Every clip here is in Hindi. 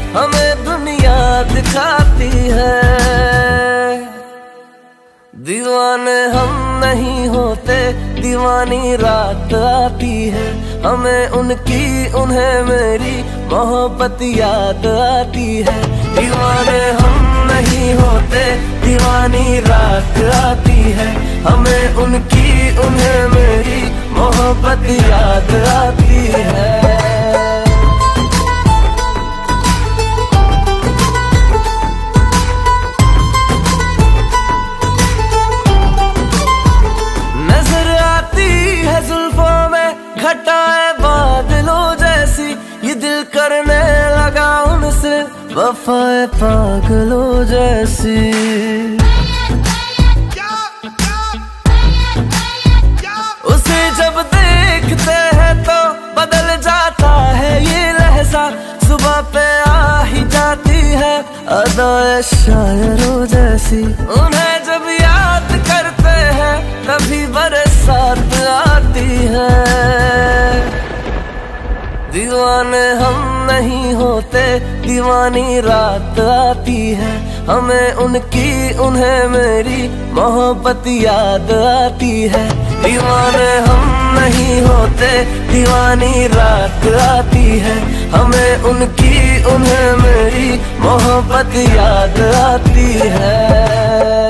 हमें दुनिया दिखाती है। दीवाने हम नहीं होते, दीवानी रात आती है, हमें उनकी उन्हें मेरी मोहब्बत याद आती है। दीवाने हम नहीं होते, दीवानी रात आती है, हमें उनकी उन्हें मेरी मोहब्बत याद आती है। जुल्फों में घटाए बादलों जैसी, ये दिल करने लगा उनसे वफाए पागलों जैसी। उसे जब देखते हैं तो बदल जाता है ये लहजा, सुबह पे आ ही जाती है अदाए शायरों जैसी। उन्हें जब याद करते हैं तभी बरसात आती है। दीवाने हम नहीं होते, दीवानी रात आती है, हमें उनकी उन्हें मेरी मोहब्बत याद आती है। दीवाने हम नहीं होते, दीवानी रात आती है, हमें उनकी उन्हें मेरी मोहब्बत याद आती है।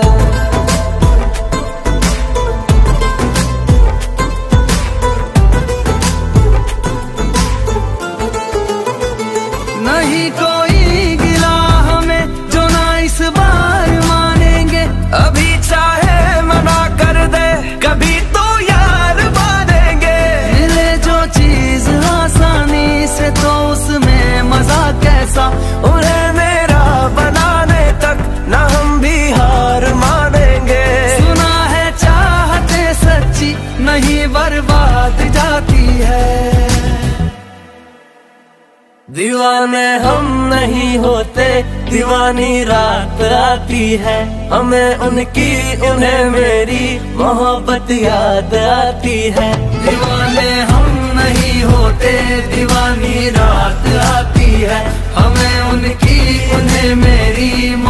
नहीं कोई गिला हमें जो ना इस बार मानेंगे, अभी चाहे मना कर दे कभी तो यार मानेंगे। मिले जो चीज आसानी से तो उसमें मजा कैसा, उन्हें मेरा बनाने तक ना हम भी हार मानेंगे। सुना है चाहते सच्ची नहीं बर्बाद जाती है। दीवाने हम नहीं होते, दीवानी रात आती है, हमें उनकी उन्हें मेरी मोहब्बत याद आती है। दीवाने हम नहीं होते, दीवानी रात आती है, हमें उनकी उन्हें मेरी